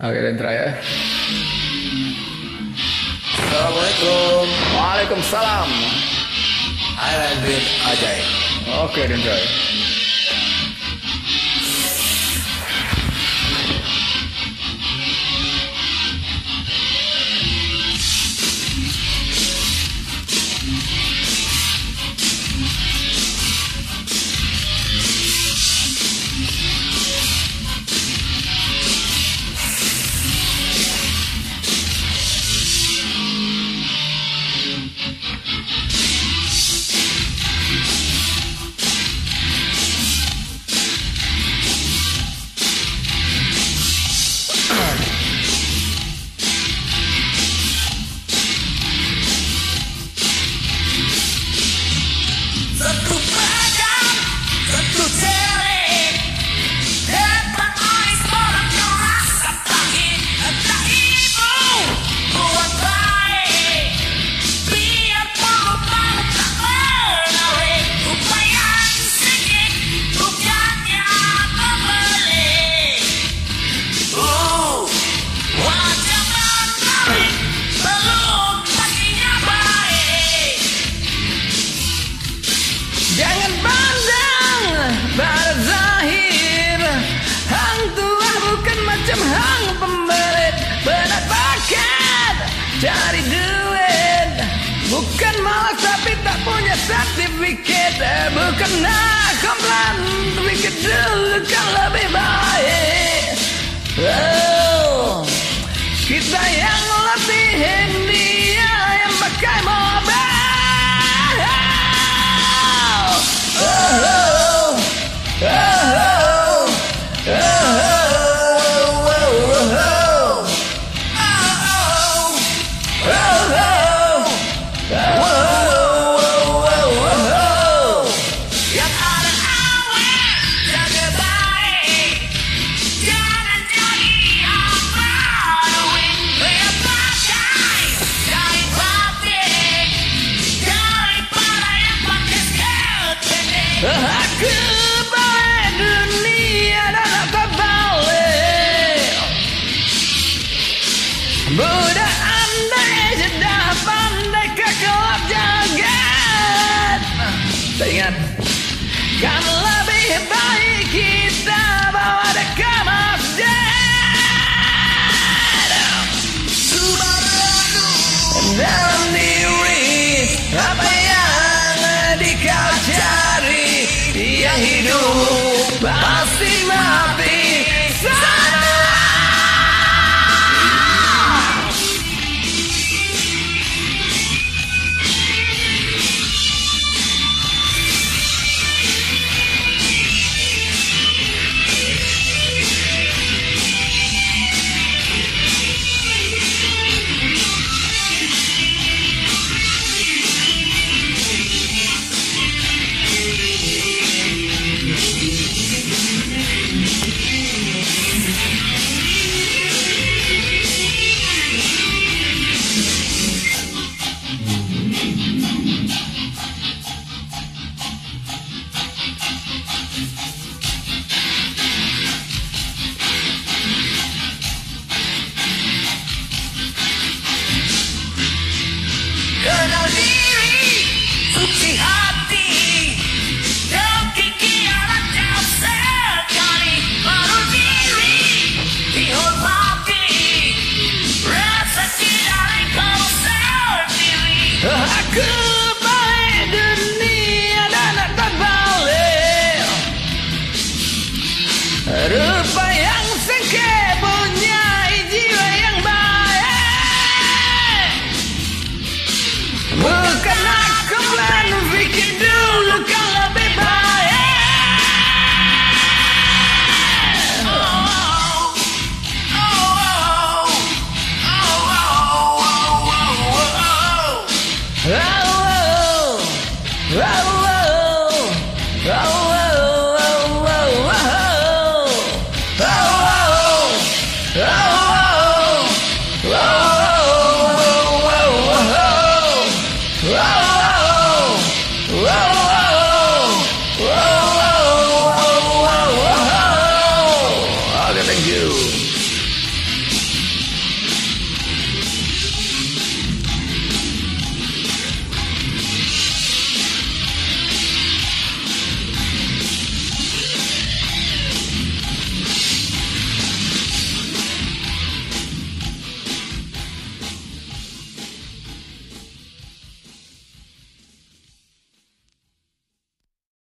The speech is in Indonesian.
Oke, Dendra ya. Assalamualaikum. Waalaikumsalam. Aladin Ajaib. Oke, Dendra ya. Jangan pandang pada zahir, hang tua bukan macam hang pembelit. Benar bakat cari duit, bukan malas tapi tak punya sertifikat. Bukan komplan, pikir dulu kan lebih baik. Oh, kita yang latihin, dia yang pakai mobil. Aku balik dunia dan tak balik. Budak andai sudah pandai ke kelab jagat. Tak ingat. Kan lebih baik kita bawa dia ke masjid. Dalam diri apa yang dikau cari, yang hidup pasti mati sana. Kenal diri, suci hati, hakiki alat jauh sekali. Baru diri, dihormati, rasa cinta kau sendiri. Aku baik dunia dan tak balik. Rupa yang sengke punya jiwa yang baik. Bukan aku plan, pikir dulu kan lebih baik. Oh,